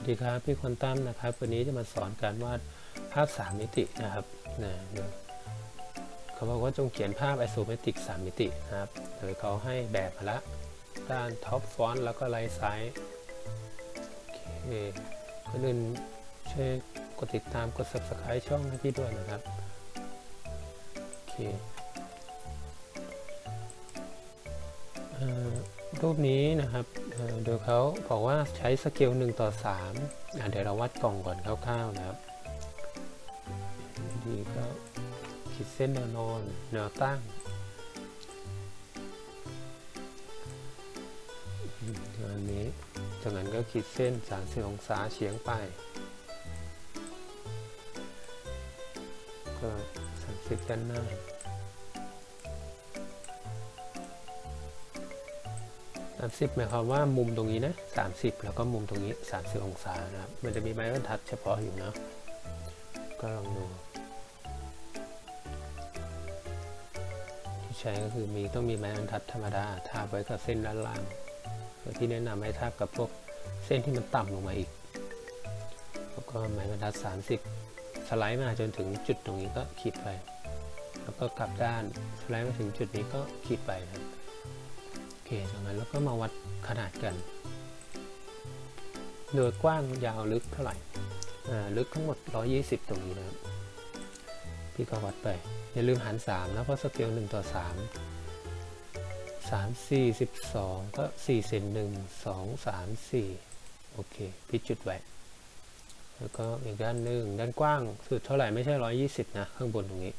ดีครับพี่ควอนตัมนะครับวันนี้จะมาสอนการวาดภาพ3มิตินะครับเขาบอกว่าจงเขียนภาพไอโซเมตริก3มิตินะครับโดยเขาให้แบบมาละด้านท็อปฟอนต์แล้วก็ไลท์ไซส์โอเคก่อนอื่นช่วยกดติดตามกด Subscribe ช่องให้พี่ด้วยนะครับโอเครูปนี้นะครับโดยเขาบอกว่าใช้สเกล1:3เดี๋ยวเราวัดกล่องก่อนคร่าวๆนะครับดีก็ขีดเส้นแนวนอนแนวตั้งอันนี้จากนั้นก็ขีดเส้น30 องศาเฉียงไปก็30ด้านหน้า30หมายความว่ามุมตรงนี้นะ30แล้วก็มุมตรงนี้30 องศานะครับมันจะมีไม้บรรทัดเฉพาะอยู่นะก็ลองดูที่ใช้ก็คือต้องมีไม้บรรทัดธรรมดาทาบไว้กับเส้นด้านล่างที่แนะนำให้ทาบกับพวกเส้นที่มันต่ำลงมาอีกแล้วก็ไม้บรรทัด30สไลด์มาจนถึงจุดตรงนี้ก็ขีดไปแล้วก็กลับด้านสไลด์มาถึงจุดนี้ก็ขีดไปครับโอเคจากนั้นแล้วก็มาวัดขนาดกันโดยกว้างยาวลึกเท่าไหร่ลึกทั้งหมด120ตรงนี้นะครับพี่ก็วัดไปอย่าลืมหาร3นะเพราะสเกล1:3 3 4 12ก็4เซน1 2 3 4โอเคพี่จุดไว้แล้วก็อีกด้านหนึ่งด้านกว้างสุดเท่าไหร่ไม่ใช่120นะข้างบนตรงนี้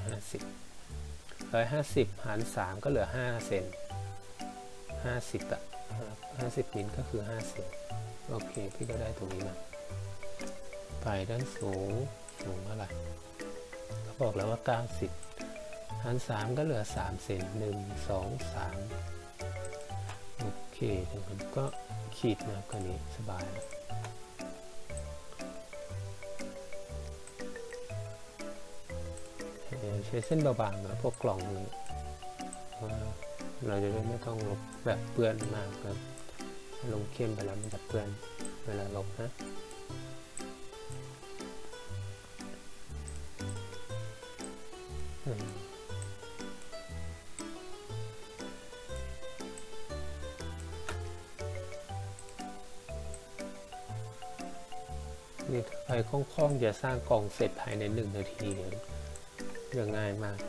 150หาร3ก็เหลือ5เซน50อะ50มิลก็คือ5เซนโอเคพี่ก็ได้ตรงนี้มาไปด้านสูงเท่าไหร่เขาบอกแล้วว่า90หาร3ก็เหลือ3เซน1 2 3โอเคจากนั้นก็ขีดนะก็นี้สบายแล้วใช้เส้นบางๆนะพวกกล่องนี้เราจะไม่ต้องลบแบบเปื้อนมากครับลงเข้มไปแล้วมันจะเปื้อนเวลาลบนะนี่ใครคล่องๆจะสร้างกล่องเสร็จภายใน1 นาทีเนี่ยยังง่ายมาก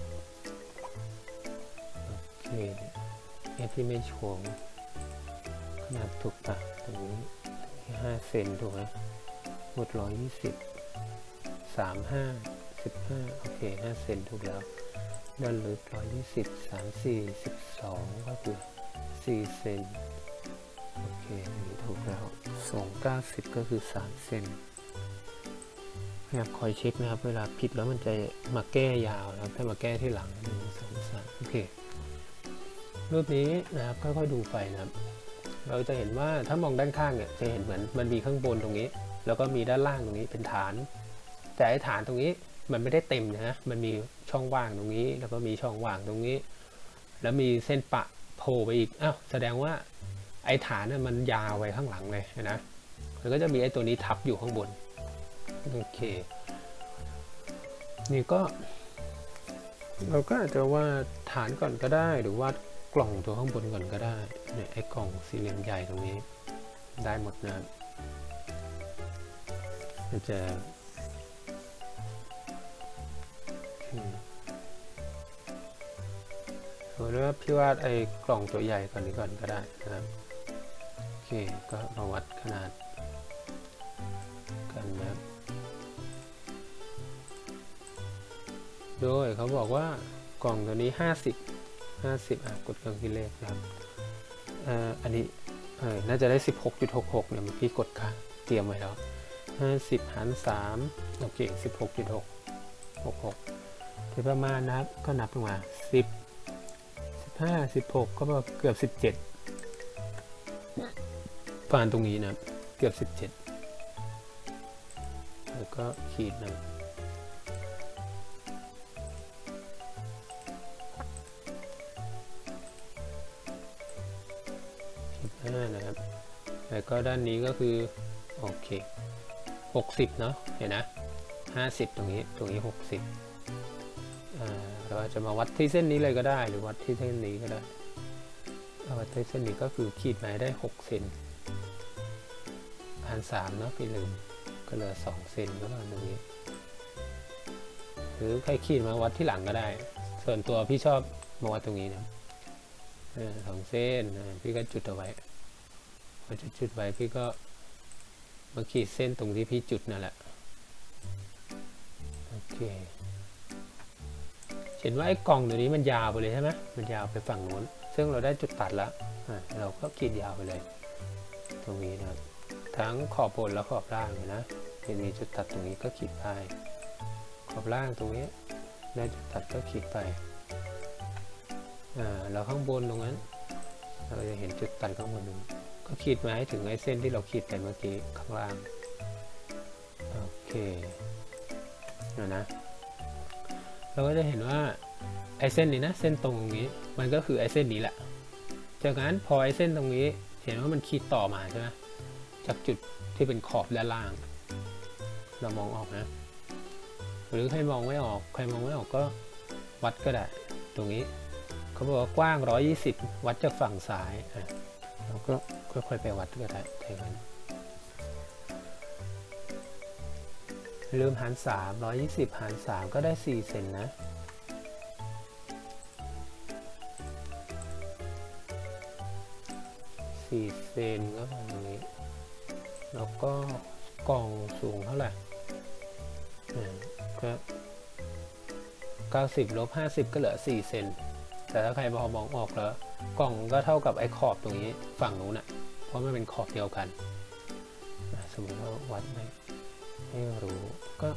โอเคที่ไม่ชวงขนาดถูกปะตรงนี้5เซนถูกไหมหมด120 35 15โอเค5เซนถูกแล้วด้านลึก120 3 4 12ก็คือ4เซนโอเคนี่ถูกแล้ว290ก็คือ3เซนพยายามคอยเช็คนะครับเวลาผิดแล้วมันจะมาแก้ยาวนะครับถ้ามาแก้ที่หลัง1 2 3โอเครูปนี้นะครับค่อยๆดูไปนะครับเราจะเห็นว่าถ้ามองด้านข้างเนี่ยจะเห็นเหมือนมันมีข้างบนตรงนี้แล้วก็มีด้านล่างตรงนี้เป็นฐานแต่ไอ้ฐานตรงนี้มันไม่ได้เต็มนะมันมีช่องว่างตรงนี้แล้วก็มีช่องว่างตรงนี้แล้วมีเส้นปะโผล่ไปอีกอ้าวแสดงว่าไอ้ฐานน่ะมันยาวไปข้างหลังเลยนะมันก็จะมีไอ้ตัวนี้ทับอยู่ข้างบนโอเคนี่ก็เราก็อาจจะวาดฐานก่อนก็ได้หรือวาดกล่องตัวข้างบนก่อนก็ได้เนี่ยไอ้กล่องสี่เหลี่ยมใหญ่ตรงนี้ได้หมดนะมันจะสมมติว่าพี่วาดไอ้กล่องตัวใหญ่ก่อนนี้ก่อนก็ได้นะครับโอเคก็มาวัดขนาดกันนะครับโดยเขาบอกว่ากล่องตัวนี้50กดเครื่องคิดเลขนะครับอันนี้น่าจะได้ 16.66 เนี่ยเมื่อกี้กดค่ะเตรียมไว้แล้ว50หาร3โอเค 16.66ที่ประมาณนะครับก็นับลงมา10 15 16ก็เกือบ17ประมาณตรงนี้นะเกือบ17แล้วก็ขีดนะนะครับแล้วก็ด้านนี้ก็คือโอเค60เนาะเห็นนะ50ตรงนี้60เราจะมาวัดที่เส้นนี้เลยก็ได้หรือวัดที่เส้นนี้ก็ได้วัดที่เส้นนี้ก็คือขีดมาได้6เซนหาร3เนาะพี่ลืมก็เหลือ2เซนก็ตรงนี้หรือใครขีดมาวัดที่หลังก็ได้ส่วนตัวพี่ชอบมาวัดตรงนี้นะ2เส้นพี่ก็จุดเอาไว้พอจุดไว้พี่ก็มาขีดเส้นตรงที่พี่จุดนั่นแหละโอเคเห็นว่าไอ้กล่องตัวนี้มันยาวไปเลยใช่ไหมมันยาวไปฝั่งนู้นซึ่งเราได้จุดตัดแล้วเราก็ขีดยาวไปเลยตรงนี้นะครับทั้งขอบบนและขอบล่างนะมีจุดตัดตรงนี้ก็ขีดไปขอบล่างตรงนี้ได้จุดตัดก็ขีดไปเราข้างบนตรงนั้นเราจะเห็นจุดตัดข้างบนนึงก็ขีดมาให้ถึงไอ้เส้นที่เราขีดไปเมื่อกี้ข้างล่างโอเคนะเราก็จะเห็นว่าไอ้เส้นนี้นะเส้นตรงนี้มันก็คือไอ้เส้นนี้แหละจากนั้นพอไอ้เส้นตรงนี้เห็นว่ามันขีดต่อมาใช่ไหมจากจุดที่เป็นขอบด้านล่างเรามองออกนะหรือใครมองไม่ออกก็วัดก็ได้ตรงนี้เขาบอกว่ากว้าง120วัดจากฝั่งซ้ายเราก็ค่อยๆไปวัดก็ได้เท่านั้นลืมหาร3 120หาร3ก็ได้4เซนนะ4เซนก็ตรงนี้แล้วก็กล่องสูงเท่าไหร่ก็90ลบ50ก็เหลือ4เซนแต่ถ้าใครพอมองออกแล้วกล่องก็เท่ากับไอ้ขอบตรงนี้ฝั่งนู้นน่ะเพราะมันเป็นขอบเดียวกันสมมติว่าวัดไม่รู้ก็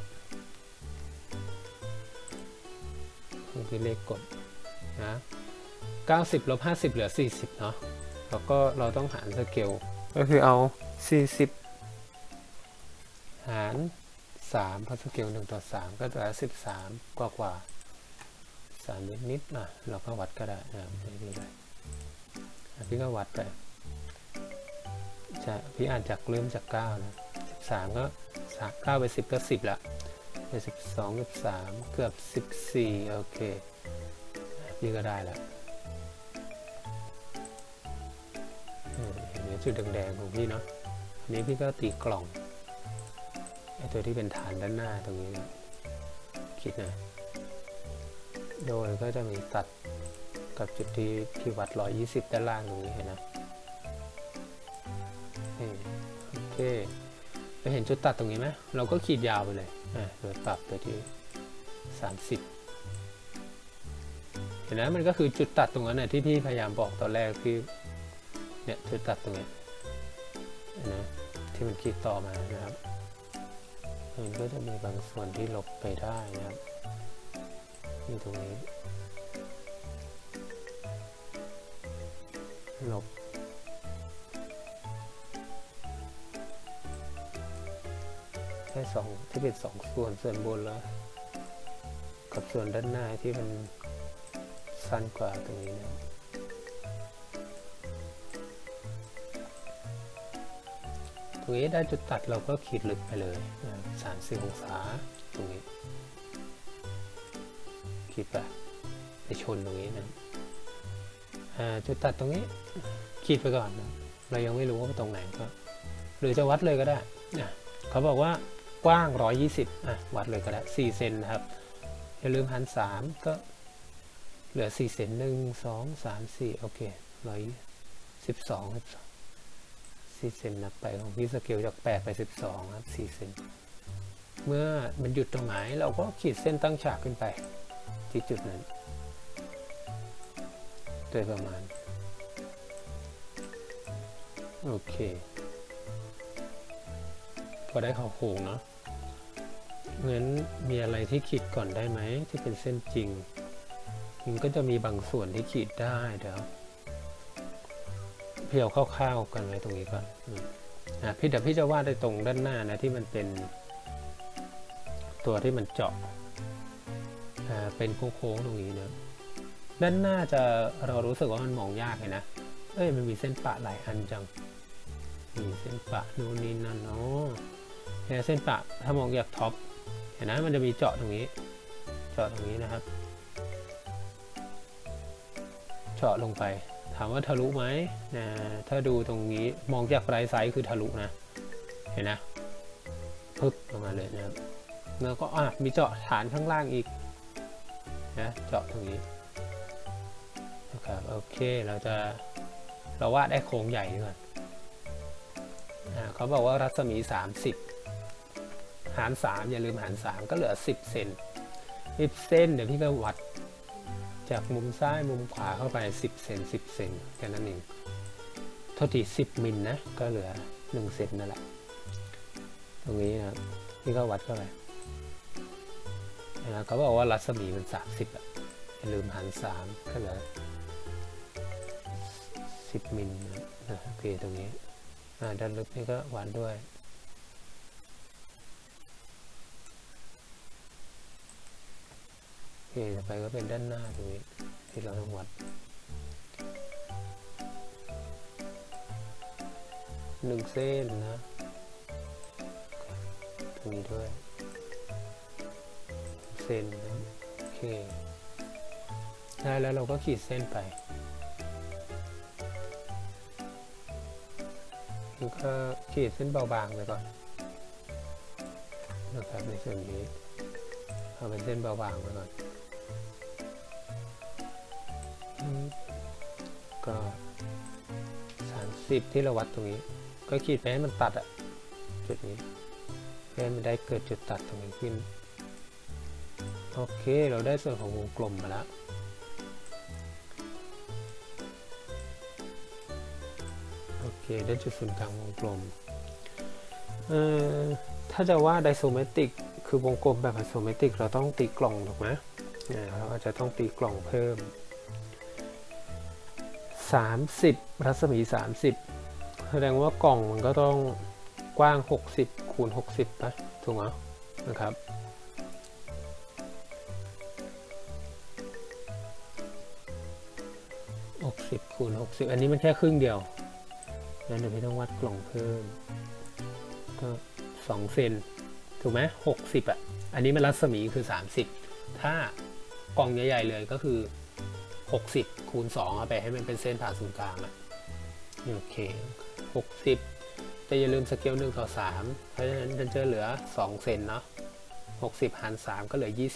คือเลขกดนะ90ลบ50เหลือ40เนาะแล้วก็เราต้องหารสเกลก็คือเอา40หาร3เพราะสเกล1:3ก็จะ13กว่า3นิดๆเราก็วัดก็ได้ไม่เป็นไรพี่ก็วัดไปพี่อ่านจากเริ่มจาก9นะ13ก็9ไป10ก็10ละไป12กับ3เกือบ14โอเคพี่ก็ได้แล้วเห็นจุดแดงๆของพี่เนาะอันนี้พี่ก็ตีกล่องไอ้ตัวที่เป็นฐานด้านหน้าตรงนี้นะคิดนะโดยก็จะมีตัดกับจุดที่วัด120ด้านล่างตรงนี้เห็นนะโอเคไปเห็นจุดตัดตรงนี้ไหมเราก็ขีดยาวไปเลยโดยปรับไปที่30เห็นนะมันก็คือจุดตัดตรงนั้นที่พี่พยายามบอกตอนแรกคือเนี่ยจุดตัดตรงนี้นะที่มันขีดต่อมานะครับมันก็จะมีบางส่วนที่ลบไปได้นะครับที่ตรงนี้ลบแค่2ที่เป็น2ส่วนบนแล้วกับส่วนด้านหน้าที่มันสั้นกว่าตรงนี้นะตรงนี้ได้จุดตัดเราก็ขีดลึกไปเลย30องศาตรงนี้ขีดไปชนตรงนี้นะจุดตัดตรงนี้ขีดไปก่อนนะเรายังไม่รู้ว่าตรงไหนก็หรือจะวัดเลยก็ได้เขาบอกว่ากว้าง120วัดเลยก็ได้4เซนนะครับอย่าลืมหาร3ก็เหลือ4เซน1 2 3 4โอเค112 4เซนนับไปของพี่สเกลจาก8ไป12ครับ4เซนเมื่อมันหยุดตรงไหนเราก็ขีดเส้นตั้งฉากขึ้นไปที่จุดนั้นโดยประมาณโอเคพอได้ข้อโค้งเนาะงั้นมีอะไรที่ขีดก่อนได้ไหมที่เป็นเส้นจริงมันก็จะมีบางส่วนที่ขีดได้เดี๋ยวพี่เอาคร่าวๆกันไว้ตรงนี้ก่อนเดี๋ยวพี่จะวาดในตรงด้านหน้านะที่มันเป็นตัวที่มันเจาะเป็นโค้งๆตรงนี้นะด้านหน้าเรารู้สึกว่ามันมองยากเลยนะมันมีเส้นปะหลายอันจังมีเส้นปะนู่นนี่นั่นเนาะเส้นปะถ้ามองจากท็อปเห็นนะมันจะมีเจาะตรงนี้นะครับเจาะลงไปถามว่าทะลุไหมนะถ้าดูตรงนี้มองจากปลายไซส์คือทะลุนะเห็นนะปึ๊บลงมาเลยนะครับแล้วก็มีเจาะฐานข้างล่างอีกนะเจาะตรงนี้นะครับโอเคเราวาดได้โครงใหญ่ด้วยเขาบอกว่ารัศมี30หาร3อย่าลืมหาร3ก็เหลือ10 เซน10 เซนเดี๋ยวพี่ก็วัดจากมุมซ้ายมุมขวาเข้าไป10 เซน10 เซนแค่นั้นเองโทษที10 มิลนะก็เหลือ1 เซนนั่นแหละตรงนี้นะครับพี่ก็วัดเข้าไปเขาบอกว่ารัศมีมัน30อย่าลืมหาร3ก็เหลือ10 มิลนะโอเคตรงนี้ด้านลึกนี่ก็วัดด้วยโอเคต่อไปก็เป็นด้านหน้าตรงนี้ที่เราต้องวัด1 เส้นนะตรงนี้ด้วยเส้นนะโอเคได้แล้วเราก็ขีดเส้นไปแล้วก็ขีดเส้นเบาบางไปก่อนนะครับในส่วนนี้เอาเป็นเส้นเบาบางไปก่อนก็30ที่เราวัดตรงนี้ก็ขีดไปให้มันตัดจุดนี้เพื่อมันได้เกิดจุดตัดตรงนี้ขึ้นโอเคเราได้ส่วนของวงกลมมาแล้วโอเคได้จุดศูนย์กลางวงกลมถ้าจะว่าไดโซเมตริกคือวงกลมแบบไดโซเมตริกเราต้องตีกล่องถูกไหมเราอาจจะต้องตีกล่องเพิ่ม30รัศมี30แสดงว่ากล่องมันก็ต้องกว้าง60 คูณ 60นะถูกไหมนะครับ60 คูณ 60อันนี้มันแค่ครึ่งเดียวงั้นเดี๋ยวพี่ต้องวัดกล่องเพิ่มก็2 เซนถูกไหม60อันนี้มันรัศมีคือ30ถ้ากล่องใหญ่ๆเลยก็คือ60 คูณ 2เอาไปให้มันเป็นเส้นผ่าศูนย์กลางโอเค60แต่อย่าลืมสเกล1:3เพราะฉะนั้นจะเหลือ2 เซนเนาะ60 หาร 3ก็เหลือ20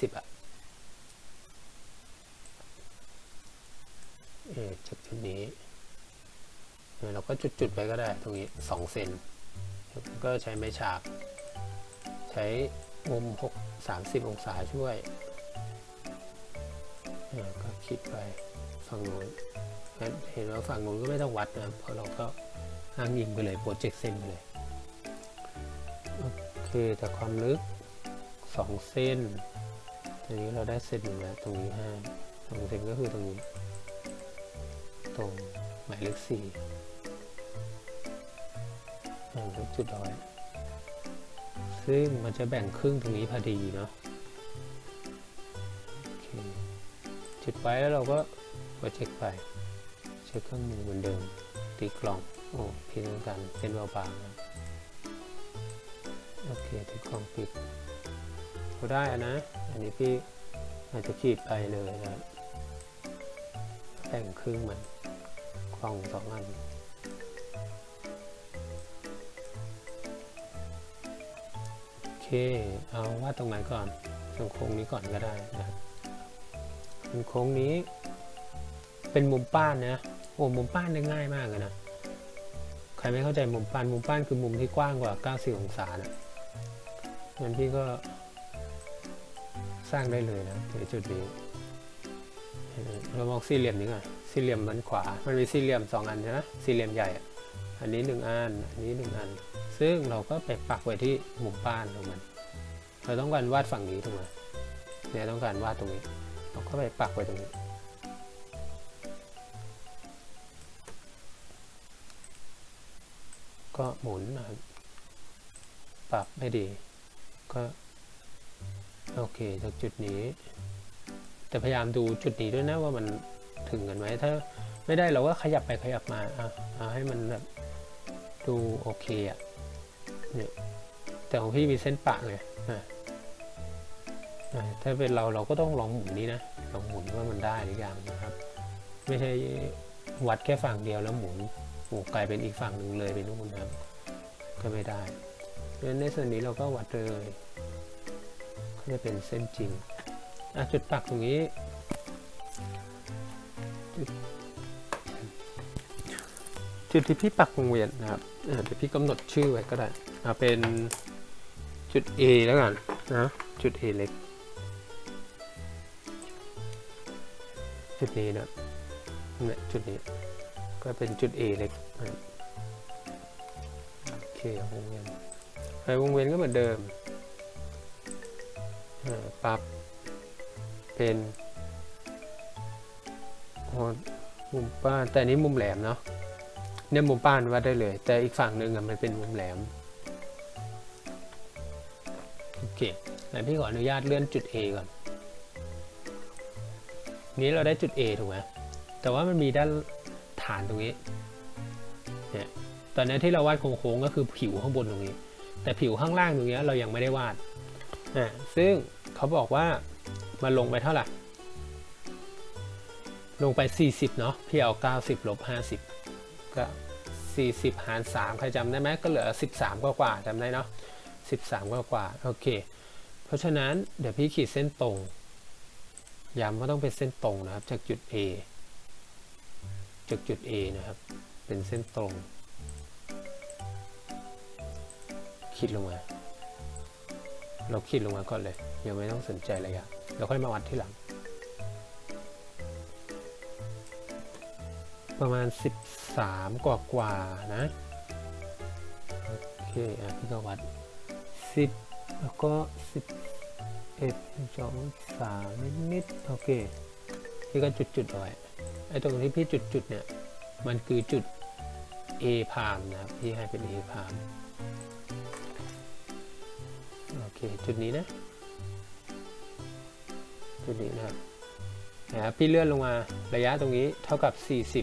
จุดนี้เราก็จุดไปก็ได้ตรงนี้2 เซนก็ใช้ไม้ฉากใช้มุม30 องศาช่วยก็คิดไปฝั่งนู้นเห็นว่าฝั่งนู้นก็ไม่ต้องวัดนะเพราะเราก็อ้างยิงไปเลยโปรเจกต์เส้นไปเลยโอเคแต่ความลึก2 เส้นทีนี้เราได้เส้นหนึ่งแล้วตรงนี้2 เส้นก็คือตรงนี้ตรงหมายเลข4จุด100ซึ่งมันจะแบ่งครึ่งตรงนี้พอดีเนาะจุดไว้แล้วเราก็โปรเจกต์ไปใช้เครื่องมือเหมือนเดิมตีกล่องพี่ต้องการเส้นบางๆนะโอเคตีกล่องปิดเราได้นะอันนี้พี่อาจจะขีดไปเลยนะแบ่งครึ่งมันกล่อง2 อันโอเคเอาวาดตรงไหนก่อนตรงโค้งนี้ก่อนก็ได้นะโค้งนี้เป็นมุมป้านนะมุมป้านได้ง่ายมากเลยนะใครไม่เข้าใจมุมป้านคือมุมที่กว้างกว่า90 องศานะงั้นพี่ก็สร้างได้เลยนะถึงจุดนี้เรามองสี่เหลี่ยมนี้ก่อนสี่เหลี่ยมมันขวามันมีสี่เหลี่ยม2 อันใช่ไหมสี่เหลี่ยมใหญ่อันนี้1 อันอันนี้1 อันซึ่งเราก็ไปปักไว้ที่มุมป้านของมันเราต้องการวาดฝั่งนี้ถูกไหมเนี่ยต้องการวาดตรงนี้เราก็ไปปักไว้ตรงนี้ก็หมุนนะครับปรับให้ดีก็โอเคจากจุดนี้แต่พยายามดูจุดนี้ด้วยนะว่ามันถึงกันไหมถ้าไม่ได้เราก็ขยับไปขยับมาเอาให้มันแบบดูโอเคอ่ะเนี่ยแต่ของพี่มีเส้นปะไงถ้าเป็นเราก็ต้องลองหมุนนี้นะลองหมุนว่ามันได้หรือยังนะครับไม่ใช่วัดแค่ฝั่งเดียวแล้วหมุนกลายเป็นอีกฝั่งหนึ่งเลยไปนู่นนะครับก็ไม่ได้เพราะฉะนั้นในส่วนนี้เราก็วัดเลยก็จะเป็นเส้นจริงจุดปักตรงนี้จุดที่พี่ปักวงเวียนนะครับเดี๋ยวพี่กำหนดชื่อไว้ก็ได้เป็นจุด A แล้วกันนะจุด A เล็กจุดนี้นะเนี่ยจุดนี้ก็เป็นจุด A เล็กโอเควงเวียนวงเวียนก็เหมือนเดิมปรับเป็นมุมป้านแต่นี้มุมแหลมเนาะเนี่ยมุมป้านวัดได้เลยแต่อีกฝั่งหนึ่งมันเป็นมุมแหลมโอเคไหนพี่ขออนุญาตเลื่อนจุด A ก่อนนี้เราได้จุด A ถูกไหมแต่ว่ามันมีด้านฐานตรงนี้เนี่ยตอนนี้ที่เราวาดโค้งๆก็คือผิวข้างบนตรงนี้แต่ผิวข้างล่างตรงนี้เรายังไม่ได้วาดซึ่งเขาบอกว่ามันลงไปเท่าไหร่ลงไป40เนาะพี่เอา90ลบ50ก็40หาร3ใครจำได้ไหมก็เหลือ13กว่าจำได้เนาะ13กว่าโอเคเพราะฉะนั้นเดี๋ยวพี่ขีดเส้นตรงย้ำว่าต้องเป็นเส้นตรงนะครับจากจุด A จากจุด A นะครับเป็นเส้นตรงขีดลงมาเราขีดลงมาก่อนเลยยังไม่ต้องสนใจระยะเราค่อยมาวัดที่หลังประมาณ13กว่านะโอเคพี่ก็วัด10แล้วก็11 12 13นิดโอเคพี่ก็จุดเอาไว้ไอ้ตรงที่พี่จุดเนี่ยมันคือจุด A พามนะครับพี่ให้เป็น A พามโอเคจุดนี้นะจุดนี้นะครับพี่เลื่อนลงมาระยะตรงนี้เท่ากับ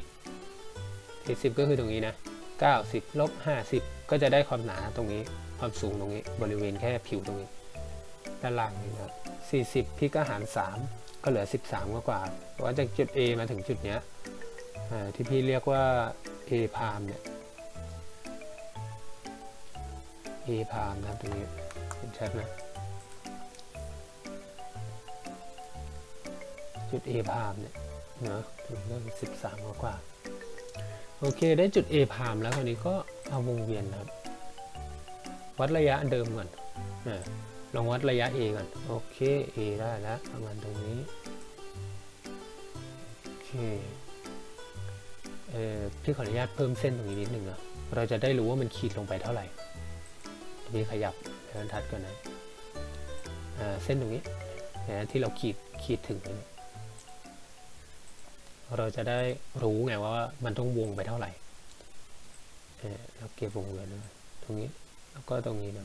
40ก็คือตรงนี้นะ90ลบ50ก็จะได้ความหนาตรงนี้ความสูงตรงนี้บริเวณแค่ผิวตรงนี้ด้านล่างนี่นะครับ40พี่ก็หาร3ก็เหลือ13กว่าเพราะว่าจากจุด A มาถึงจุดเนี้ยที่พี่เรียกว่า A พามเนี่ย A พามนะตรงนี้เห็นชัดนะจุด A พามเนี่ยเนาะถึงเรื่อง13กว่าโอเคได้จุด A พามแล้วคราวนี้ก็เอาวงเวียนนะครับวัดระยะเดิมก่อนลองวัดระยะ A ก่อนโอเค A ได้แล้วประมาณตรงนี้โอเคพี่ขออนุญาตเพิ่มเส้นตรงนี้นิดนึงนะเราจะได้รู้ว่ามันขีดลงไปเท่าไหร่พี่ขยับบรรทัดก่อนนะเส้นตรงนี้ที่เราขีดถึงเนี่ยเราจะได้รู้ไงว่ามันต้องวงไปเท่าไหร่เราเก็บวงเลยนะตรงนี้แล้วก็ตรงนี้นะ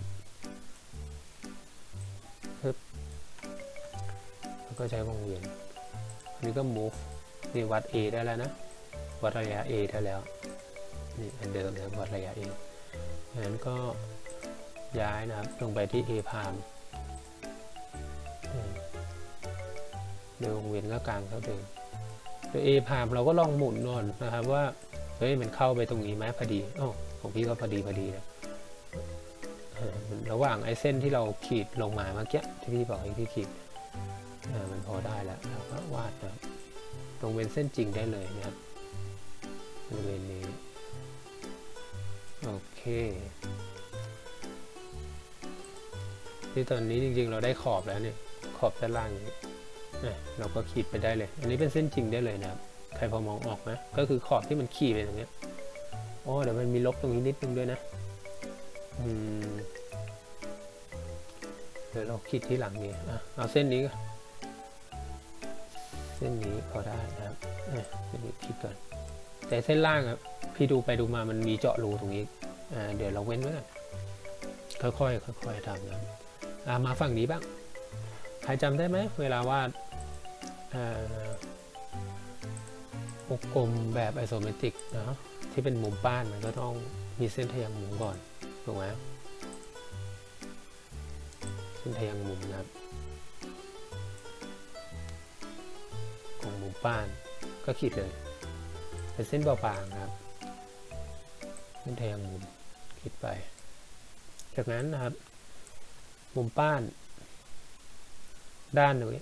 แล้วก็ใช้วงเวียนอันนี้ก็ move นี่วัด A ได้แล้วนะวัดระยะ A ได้แล้วนี่อันเดิมนะวัดระยะ A งั้นก็ย้ายนะครับลงไปที่ A พามเดินวงเวียนก็กลางเท่าเดิมโดย A พามเราก็ลองหมุนนอนนะครับว่าเฮ้ยมันเข้าไปตรงนี้ไหมพอดีของพี่ก็พอดีนะระหว่างไอ้เส้นที่เราขีดลงมาเมื่อกี้ที่พี่บอกให้พี่ขีดมันพอได้แล้วเราก็วาดนะตรงเป็นเส้นจริงได้เลยนะครับบริเวณนี้โอเคที่ตอนนี้จริงๆเราได้ขอบแล้วเนี่ยขอบด้านล่างนี้เราก็ขีดไปได้เลยอันนี้เป็นเส้นจริงได้เลยนะครับใครพอมองออกไหมก็คือขอบที่มันขีดไปตรงนี้เดี๋ยวมันมีลบตรงนี้นิดนึงด้วยนะเดี๋ยวเราขีดที่หลังนี้เอาเส้นนี้เส้นนี้พอได้นะครับเส้นนี้ขีดก่อนแต่เส้นล่างครับพี่ดูไปดูมามันมีเจาะรูตรงนี้เดี๋ยวเราเว้นไว้ก่อนค่อยๆทำนะมาฝั่งนี้บ้างใครจำได้ไหมเวลาวาดวงกลมแบบไอโซเมตริกนะที่เป็นมุมป้านมันก็ต้องมีเส้นทะแยงมุมก่อนถูกไหมเส้นทะแยงมุมนะครับของมุมป้านก็ขีดเลยเป็นเส้นเบาบางนะครับเส้นทะแยงมุมขีดไปจากนั้นนะครับมุมป้านด้านตรงนี้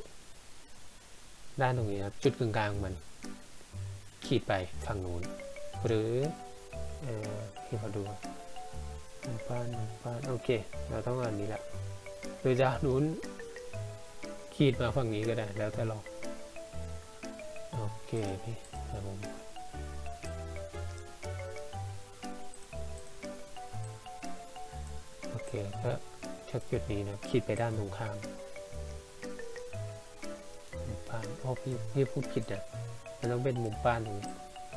ครับจุดกึ่งกลางมันขีดไปฝั่งนู้นหรือที่เขาดูมุมป้านโอเคเราต้องอันนี้แหละหรือจะนู้นขีดมาฝั่งนี้ก็ได้แล้วแต่เราโอเคพี่โอเคก็จากจุดนี้นะขีดไปด้านตรงข้ามมุมป้านพี่พูดผิดนะมันต้องเป็นมุมป้านตรงนี้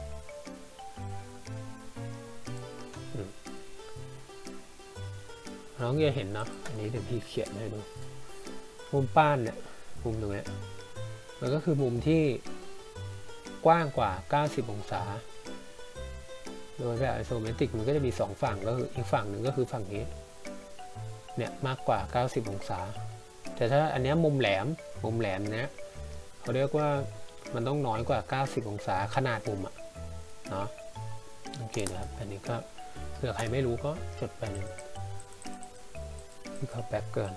น้องจะเห็นเนาะอันนี้เดี๋ยวพี่เขียนให้ดูมุมป้านเนี่ยมุมตรงนี้มันก็คือมุมที่กว้างกว่า90องศาโดยแบบไอโซเมตริกมันก็จะมี2ฝั่งก็คืออีกฝั่งหนึ่งก็คือฝั่งนี้เนี่ยมากกว่า90องศาแต่ถ้าอันนี้มุมแหลมเนี้ยเขาเรียกว่ามันต้องน้อยกว่า90องศาขนาดมุมอะเนาะโอเคนะครับอันนี้ก็เผื่อใครไม่รู้ก็จดไปนึงที่เขาแบ็กเกิน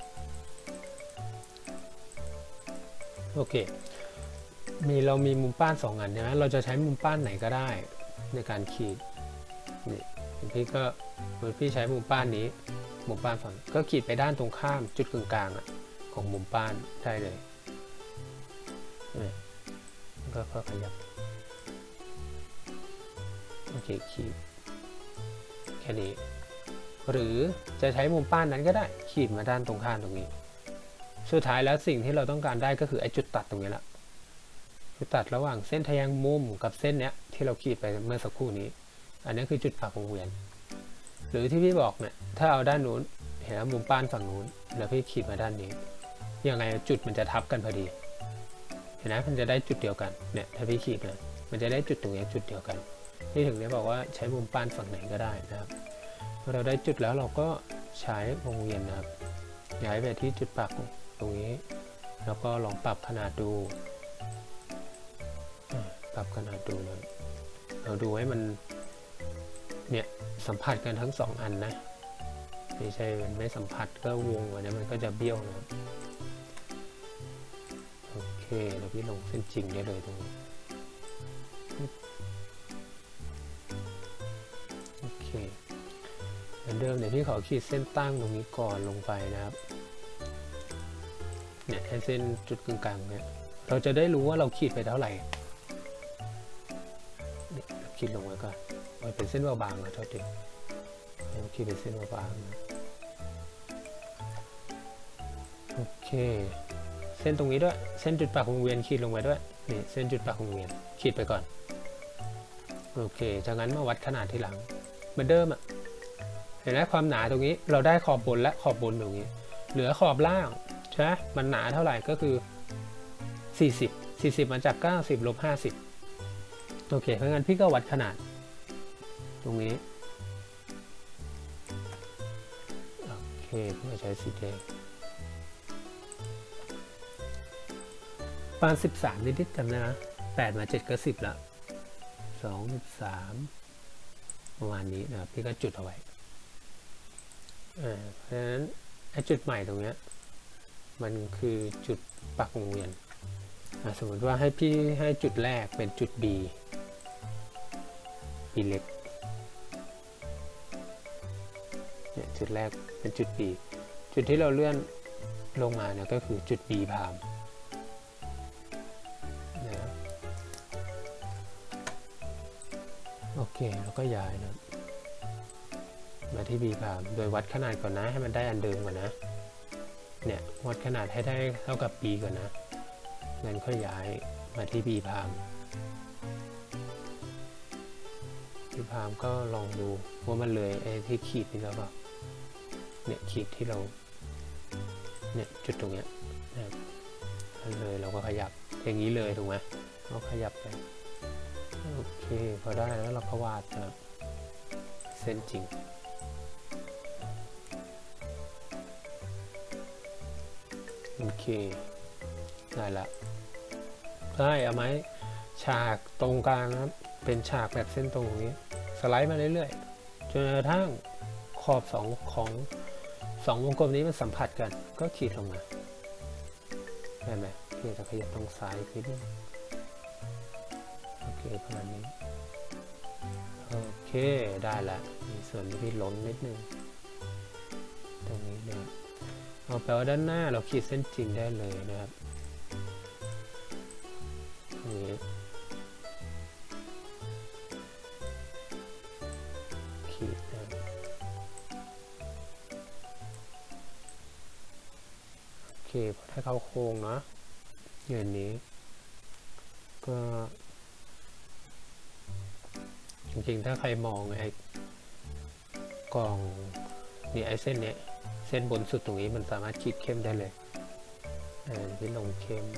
โอเคเรามีมุมป้าน2อันใช่ไหมเราจะใช้มุมป้านไหนก็ได้ในการขีดนี่พี่ใช้มุมป้านนี้มุมป้านฝั่งก็ขีดไปด้านตรงข้ามจุดกึ่งกลางของมุมป้านได้เลยก็ขยับโอเคขีดแค่นี้หรือจะใช้มุมป้านนั้นก็ได้ขีดมาด้านตรงข้ามตรงนี้สุดท้ายแล้วสิ่งที่เราต้องการได้ก็คือไอ้จุดตัดตรงนี้แหละจุดตัดระหว่างเส้นทะแยงมุมกับเส้นเนี้ยที่เราขีดไปเมื่อสักครู่นี้อันนี้คือจุดปากวงเวียนหรือที่พี่บอกเนี่ยถ้าเอาด้านนู้นเห็นมุมป้านฝั่งนู้นแล้วพี่ขีดมาด้านนี้ยังไงจุดมันจะทับกันพอดีเห็นไหมมันจะได้จุดเดียวกันเนี่ยถ้าพี่ขีดนะมันจะได้จุดตรงนี้จุดเดียวกันที่ถึงได้บอกว่าใช้มุมป้านฝั่งไหนก็ได้นะครับเมื่อเราได้จุดแล้วเราก็ใช้วงเวียนนะครับย้ายไปที่จุดปักตรงนี้แล้วก็ลองปรับขนาดดูนะเราดูให้มันเนี่ยสัมผัสกันทั้ง2อันนะไม่ใช่มันไม่สัมผัสก็วงอันนี้มันก็จะเบี้ยวนะโอเคแล้วพี่ลงเส้นจริงได้เลยตรงนี้โอเคเหมือนเดิมเดี๋ยวพี่ขอขีดเส้นตั้งตรงนี้ก่อนลงไปนะครับเนี่ยให้เส้นจุดกึ่งกลางเนี่ยเราจะได้รู้ว่าเราขีดไปเท่าไหร่เนี่ยขีดลงไว้ก่อนมันเป็นเส้นบางๆนะเท่าที่ขีดเป็นเส้นบางๆนะโอเคเส้นตรงนี้ด้วยเส้นจุดปากวงเวียนขีดลงไปด้วยนี่เส้นจุดปากวงเวียนขีดไปก่อนโอเคจากนั้นมาวัดขนาดที่หลังเหมือนเดิมเห็นไหมความหนาตรงนี้เราได้ขอบบนและขอบบนตรงนี้เหลือขอบล่างใช่ไหมมันหนาเท่าไหร่ก็คือ40มาจาก90ลบ50โอเคเพราะงั้นพี่ก็วัดขนาดตรงนี้โอเคพี่จะใช้สีแดงประมาณ13นิดๆกันนะ8มา7ก็10ละ23ประมาณนี้นะครับพี่ก็จุดเอาไว้เพราะฉะนั้นไอ้จุดใหม่ตรงนี้มันคือจุดปักวงเวียนสมมติว่าให้จุดแรกเป็นจุด B เล็กเนี่ยจุดแรกเป็นจุด B จุดที่เราเลื่อนลงมาเนี่ยก็คือจุด B พามนะโอเคแล้วก็ย้ายนะมาที่ B พามโดยวัดขนาดก่อนนะให้มันได้อันเดิมก่อนนะเนี่ยวัดขนาดให้ได้เท่ากับ B ก่อนนะงั้นค่อยย้ายมาที่ B พามก็ลองดูว่ามันเลยไอ้ที่ขีดนี่แล้วเปล่าเนี่ยขีดที่เราเนี่ยจุดตรงเนี้ยเลยเราก็ขยับอย่างนี้เลยถูกไหมเราขยับไปโอเคพอได้แล้วเราก็วาดนะเส้นจริงโอเคได้ละใช่เอาไหมฉากตรงกลางครับเป็นฉากแบบเส้นตรงนี้สไลด์มาเรื่อยๆจนกระทั่งขอบของ2 วงกลมนี้มันสัมผัสกันก็ขีดลงมาได้ไหมพี่จะขยับตรงซ้ายนิดนึงโอเคประมาณนี้โอเคได้ละมีส่วนที่ล้นนิดนึงตรงนี้เนี่ยเอาแปลว่าด้านหน้าเราขีดเส้นจริงได้เลยนะครับนี่ขีดนะโอเคให้เข้าโค้งนะอย่างนี้ก็จริงๆถ้าใครมองไอ้กล่องนี่ไอ้เส้นเนี้ยเส้นบนสุดตรงนี้มันสามารถขีดเข้มได้เลยที่ลงเข้ม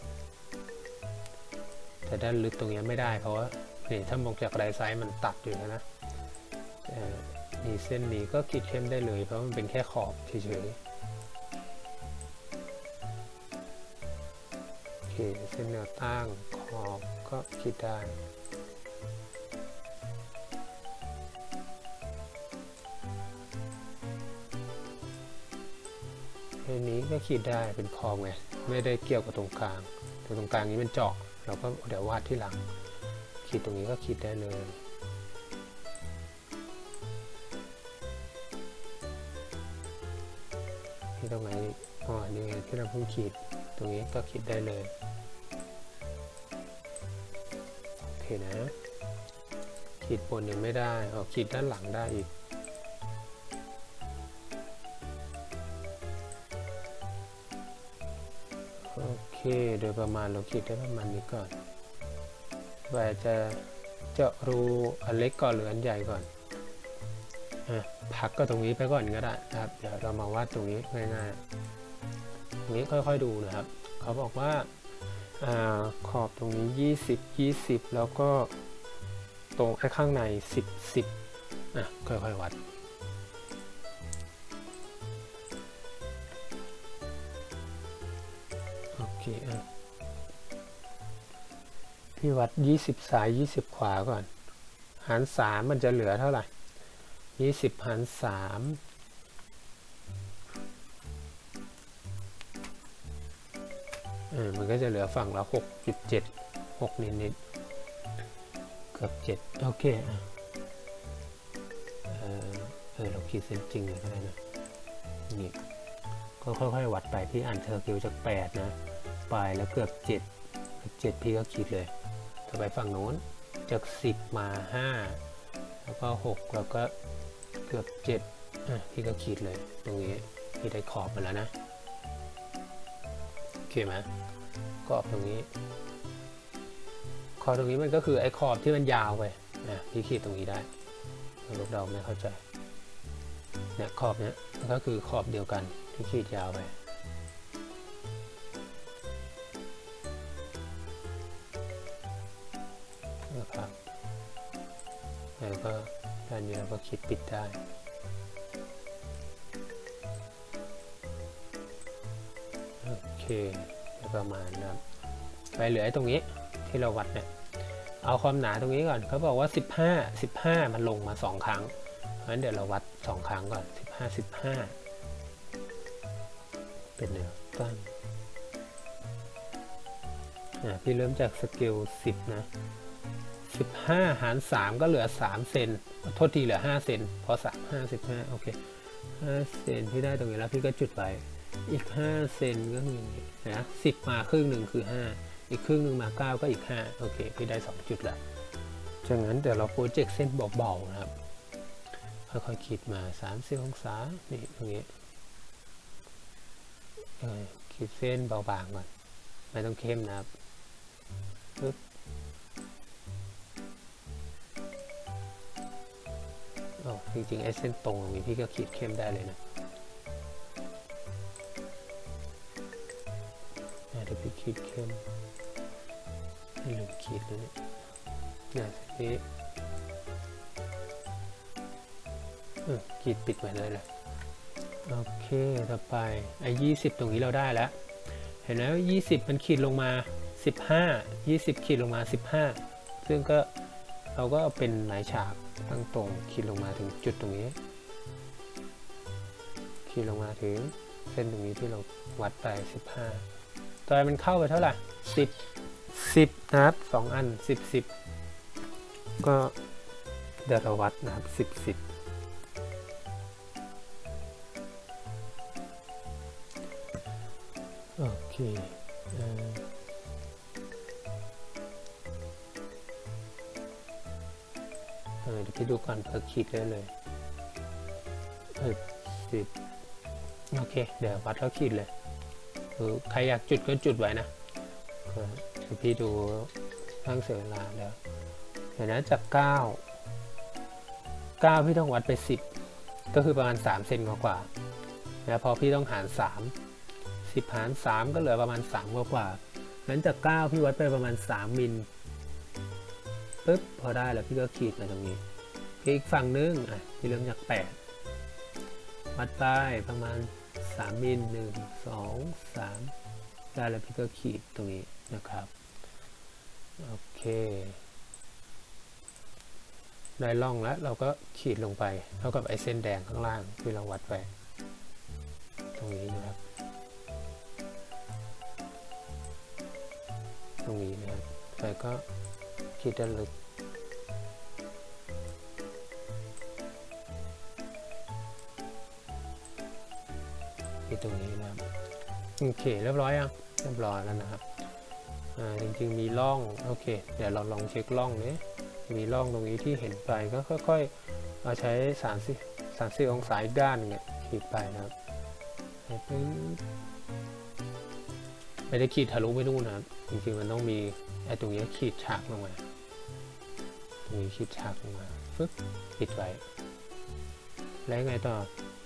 แต่ด้านลึกตรงนี้ไม่ได้เพราะว่านี่ถ้ามองจากไรไซส์มันตัดอยู่นะนี่เส้นนี้ก็ขีดเข้มได้เลยเพราะมันเป็นแค่ขอบเฉยๆโอเคเส้นแนวตั้งขอบก็ขีดได้อันนี้ก็ขีดได้เป็นขอบไงไม่ได้เกี่ยวกับตรงกลางตรงกลางนี้เป็นเจาะเราก็เดี๋ยววาดที่หลังขีดตรงนี้ก็ขีดได้เลยที่ตรงไหนอ๋อนี่ไงที่เราเพิ่งขีดตรงนี้ก็ขีดได้เลยโอเคนะขีดบนยังไม่ได้ขีดด้านหลังได้อีกโอเคโดยประมาณเราขีดได้ประมาณนี้ก่อนว่าจะเจาะรูอันเล็กก่อนหรืออันใหญ่ก่อนพักก็ตรงนี้ไปก่อนก็ได้นะครับเดี๋ยวเรามาวาดตรงนี้ง่ายๆตรงนี้ค่อยๆดูนะครับเขาบอกว่าขอบตรงนี้20แล้วก็ตรงข้างใน10ค่อยๆวัดโอเคพี่วัด20ซ้าย20ขวาก่อนหาร3มันจะเหลือเท่าไหร่20หาร3มันก็จะเหลือฝั่งละ 6.7 6นิดๆเกือบ7โอเคเราขีดเส้นจริงเลยก็ได้นะนี่ก็ค่อยๆวัดไปพี่อ่านเทอร์คิวจาก8นะปลายแล้วเกือบ7พี่ก็ขีดเลยต่อไปฝั่งโน้นจาก10มา5แล้วก็6แล้วก็เกือบ7พี่ก็ขีดเลยตรงนี้พี่ได้ขอบมาแล้วนะโอเคไหมขอบตรงนี้ขอบตรงนี้มันก็คือไอ้ขอบที่มันยาวไปพี่ขีดตรงนี้ได้ลูกเราไม่เข้าใจเนี่ยขอบเนี้ยมันก็คือขอบเดียวกันที่ขีดยาวไปนะครับแล้วก็ด้านนี้เราก็ขีดปิดได้โอเคประมาณนั้นไปเหลือไอ้ตรงนี้ที่เราวัดเนี่ยเอาความหนาตรงนี้ก่อนเขาบอกว่า15มันลงมา2ครั้งเพราะฉะนั้นเดี๋ยวเราวัด2ครั้งก่อน15เป็นแนวตั้งพี่เริ่มจากสเกล10นะ15หาร3ก็เหลือ3เซนโทษทีเหลือ5เซนเพราะ15โอเค5เซนพี่ได้ตรงนี้แล้วพี่ก็จุดไปอีก5เซนก็คือนะ10มาครึ่งหนึ่งคือ5อีกครึ่งหนึ่งมา9ก็อีก5โอเคพี่ได้2จุดละจากนั้นเดี๋ยวเราโปรเจกต์เส้นเบาๆนะครับค่อยๆขีดมา30องศานี่ตรงนี้ขีดเส้นเบาบางก่อนไม่ต้องเข้มนะครับปึ๊บจริงๆไอ้เส้นตรงตรงนี้พี่ก็ขีดเข้มได้เลยนะเดี๋ยวพี่ขีดเข้มไม่ลืมขีดเลยเนี่ยเส้นนี้ขีดปิดไว้เลยโอเคต่อไปไอ้20ตรงนี้เราได้แล้วเห็นแล้ว20มันขีดลงมา15 20ขีดลงมา15ซึ่งก็เราก็เป็นหมายฉากตั้งตรงขีดลงมาถึงจุดตรงนี้ขีดลงมาถึงเส้นตรงนี้ที่เราวัดไป15ต่อไปมันเข้าไปเท่าไหร่10นะครับ2อัน10ก็เดี๋ยวเราวัดนะครับ10โอเคเดี๋ยวพี่ดูก่อนเปิดขีดได้เลย10โอเคเดี๋ยววัดแล้วขีดเลยใครอยากจุดก็จุดไว้นะเดี๋ยวพี่ดูทั้งเสียเวลาแล้วเห็นนะจาก9พี่ต้องวัดไป10ก็คือประมาณ3เซนกว่าแล้วพอพี่ต้องหาร10หาร3ก็เหลือประมาณ3กว่าหลังจาก9พี่วัดไปประมาณ3มิลปึ๊บพอได้แล้วพี่ก็ขีดมาตรงนี้อีกฝั่งนึงพี่เริ่มจาก8วัดไปประมาณ3มิล1 2 3ได้แล้วพี่ก็ขีดตรงนี้นะครับโอเคได้ร่องแล้วเราก็ขีดลงไปเท่ากับไอ้เส้นแดงข้างล่างที่เราวัดไปตรงนี้นะครับตรงนี้นะครับแล้วก็ขีดด้านลึกที่ตรงนี้นะครับโอเคเรียบร้อยยังเรียบร้อยแล้วนะครับจริงๆมีร่องโอเคเดี๋ยวเราลองเช็คร่องนี้มีร่องตรงนี้ที่เห็นไปก็ค่อยๆเอาใช้30องศาอีกด้านนึงเนี่ยขีดไปนะครับไม่ได้ขีดทะลุไปนู่นนะครับจริงๆมันต้องมีไอ้ตรงนี้ขีดฉากลงมาตรงนี้ขีดฉากลงมาฟึ๊บปิดไว้แล้วไงต่อ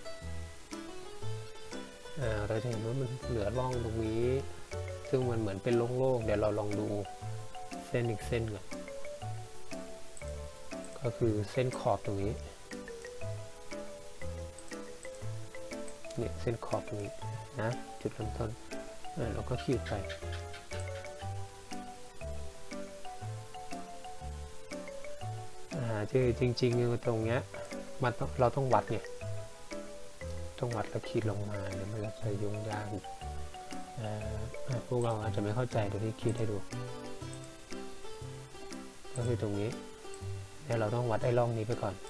เราจะเห็นว่ามันเหลือร่องตรงนี้ซึ่งมันเหมือนเป็นโล่งๆเดี๋ยวเราลองดูเส้นอีกเส้นก่อนก็คือเส้นขอบตรงนี้เนี่ยเส้นขอบตรงนี้นะจุดเริ่มต้นเราก็ขีดไปจริงๆตรงเนี้ยเราต้องวัดเนี่ยต้องวัดแล้วขีดลงมาเดี๋ยวมันจะยุ่งยากพวกเราอาจจะไม่เข้าใจเดี๋ยวที่ขีดให้ดูก็คือตรงนี้เดี๋ยวเราต้องวัดไอ้ร่องนี้ไปก่อน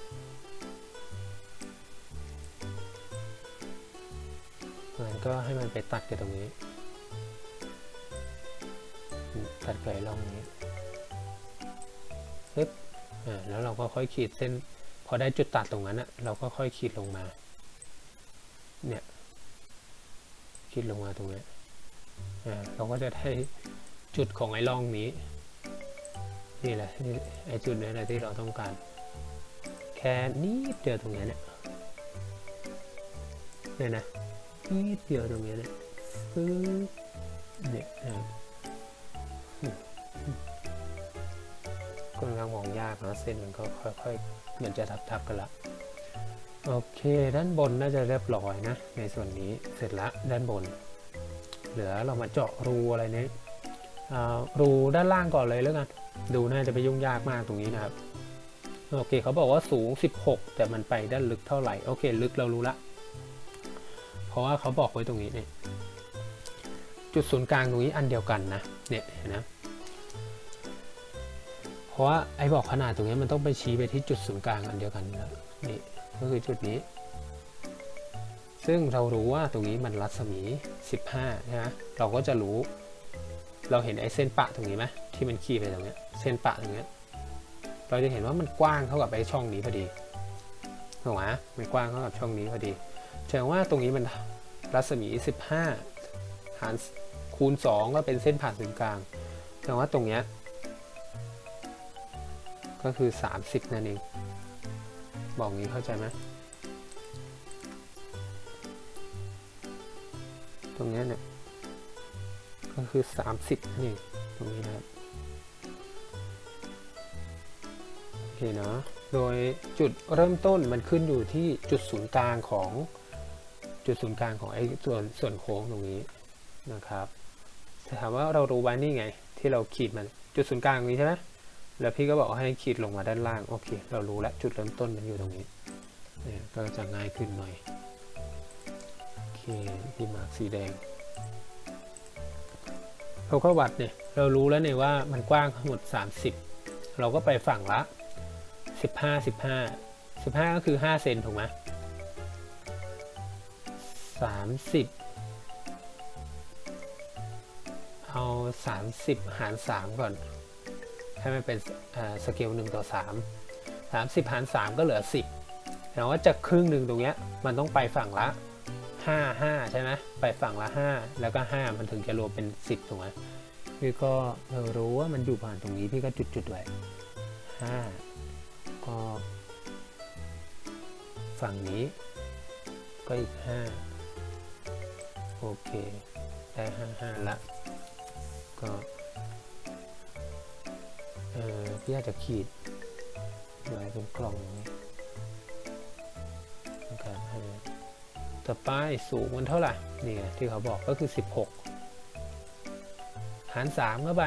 งั้นก็ให้มันไปตัดกับตรงนี้ตัดกับไอ้ร่องนี้ปึ๊บแล้วเราก็ค่อยขีดเส้นพอได้จุดตัดตรงนั้นเราก็ค่อยขีดลงมาเนี่ยขีดลงมาตรงนี้เราก็จะได้จุดของไอ้ร่องนี้นี่แหละไอ้จุดนี้แหละที่เราต้องการแค่นิดเดียวตรงนี้เนี่ยนะนิดเดียวตรงนี้เนี่ยเนี่ยค่อนข้างมองยากนะเส้นมันก็ค่อยๆเหมือนจะทับกันละโอเคด้านบนน่าจะเรียบร้อยนะในส่วนนี้เสร็จแล้วด้านบนเหลือเรามาเจาะรูอะไรนี้รูด้านล่างก่อนเลยแล้วกันดูน่าจะไปยุ่งยากมากตรงนี้นะครับโอเคเขาบอกว่าสูง16แต่มันไปด้านลึกเท่าไหร่โอเคลึกเรารู้ละเพราะว่าเขาบอกไว้ตรงนี้เนี่ยจุดศูนย์กลางตรงนี้อันเดียวกันนะเนี่ยเห็นนะเพราะว่าไอ้บอกขนาดตรงนี้มันต้องไปชี้ไปที่จุดศูนย์กลางอันเดียวกันนะนี่ก็คือจุดนี้ซึ่งเรารู้ว่าตรงนี้มันรัศมี15นะเราก็จะรู้เราเห็นไอ้เส้นปะตรงนี้ไหมที่มันขีดไปตรงนี้เส้นปะตรงนี้เราจะเห็นว่ามันกว้างเท่ากับไอ้ช่องนี้พอดีถูกไหมมันกว้างเท่ากับช่องนี้พอดีแสดงว่าตรงนี้มันรัศมี15หารคูณ2ก็เป็นเส้นผ่านศูนย์กลางแสดงว่าตรงนี้ก็คือ30นั่นเองบอกงี้เข้าใจไหมตรงนี้เนี่ยก็คือ30นี่ตรงนี้นะครับโอเคเนาะโดยจุดเริ่มต้นมันขึ้นอยู่ที่จุดศูนย์กลางของไอ้ส่วนโค้งตรงนี้นะครับแต่ถามว่าเรารู้ไว้นี่ไงที่เราขีดมันจุดศูนย์กลางตรงนี้ใช่ไหมแล้วพี่ก็บอกให้ขีดลงมาด้านล่างโอเคเรารู้แล้วจุดเริ่มต้นมันอยู่ตรงนี้เนี่ยก็จะง่ายขึ้นหน่อยโอเคที่มาร์กสีแดงเราก็วัดเนี่ยเรารู้แล้วเนี่ยว่ามันกว้างทั้งหมด30เราก็ไปฝั่งละ15ก็คือ5เซนถูกไหม30เอา30หาร3ก่อนให้มันเป็นสเกล1:3 30หาร3ก็เหลือ10แต่ว่าจากครึ่งหนึ่งตรงเนี้ยมันต้องไปฝั่งละ5ใช่ไหมไปฝั่งละ5แล้วก็5มันถึงจะรวมเป็น10ถูกไหมพี่ก็รู้ว่ามันอยู่ผ่านตรงนี้พี่ก็จุดไว้5ก็ฝั่งนี้ก็อีก5โอเคได้5ละก็พี่อาจจะขีดไว้เป็นกล่องนี้นะครับต่อไปสูงมันเท่าไหร่นี่ไงที่เขาบอกก็คือ16หาร3เข้าไป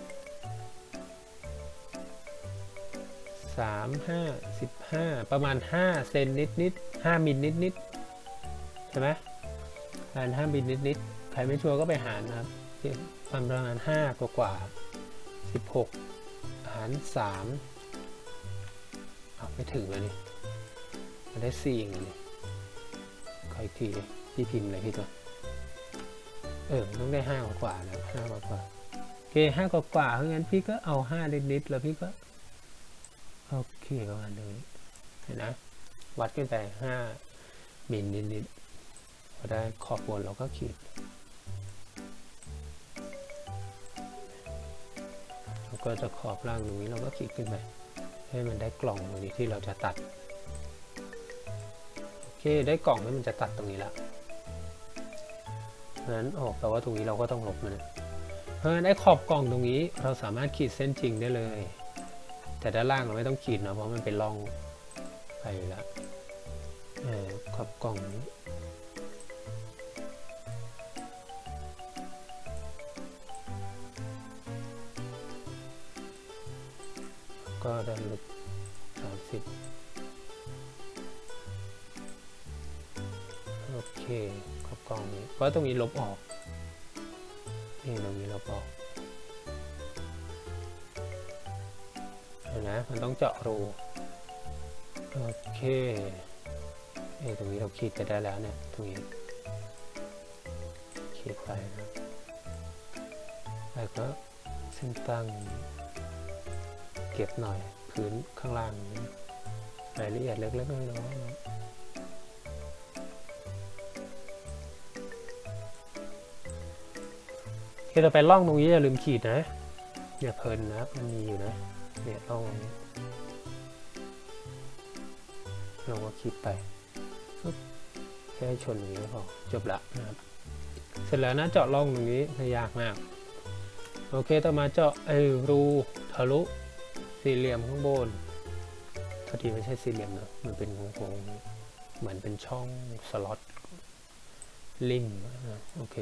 15ประมาณ5เซนนิด5มิลนิดใช่ไหม5มิลนิดใครไม่ชัวร์ก็ไปหารนะครับประมาณ5กว่า16หาร3ไม่ถึงเลยนี่มันได้4อย่างนี้ขออีกทีเลยพี่พิมพ์อะไรพี่ตัวต้องได้5กว่านะ5กว่าโอเค5กว่าเพราะงั้นพี่ก็เอา5นิดแล้วพี่ก็โอเคประมาณนี้เห็นนะวัดขึ้นไป5มิลนิดพอได้ขอบบนเราก็ขีดแล้วก็จะขอบล่างตรงนี้เราก็ขีดขึ้นไปให้มันได้กล่องตรงนี้ที่เราจะตัดโอเคได้กล่องแล้วมันจะตัดตรงนี้ละเพราะฉะนั้นแปลว่าตรงนี้เราก็ต้องลบมันเพราะฉะนั้นไอ้ขอบกล่องตรงนี้เราสามารถขีดเส้นจริงได้เลยแต่ด้านล่างเราไม่ต้องขีดเนาะเพราะมันเป็นร่องไปอยู่แล้วขอบกล่องนี้ก็ด้านลึก30โอเคขอบกล่องนี้เพราะตรงนี้ลบออกนี่ตรงนี้ลบออกนะมันต้องเจาะรูโอเคตรงนี้เราขีดไปได้แล้วเนี่ยตรงนี้ขีดไปนะแล้วก็เส้นตั้งเก็บหน่อยพื้นข้างล่างนี้รายละเอียดเล็กๆน้อยๆนะที่เราไปล่องตรงนี้อย่าลืมขีดนะอย่าเพลินนะครับมันมีอยู่นะเนี่ยล่องตรงนี้เราก็ขีดไปแค่ชนอย่างนี้ก็พอจบละนะครับเสร็จแล้วนะเจาะร่องตรงนี้ไม่ยากมากโอเคต่อมาเจาะรูทะลุสี่เหลี่ยมข้างบนทันทีไม่ใช่สี่เหลี่ยมนะมันเป็นโค้งเหมือนเป็นช่องสล็อตริมนะโอเค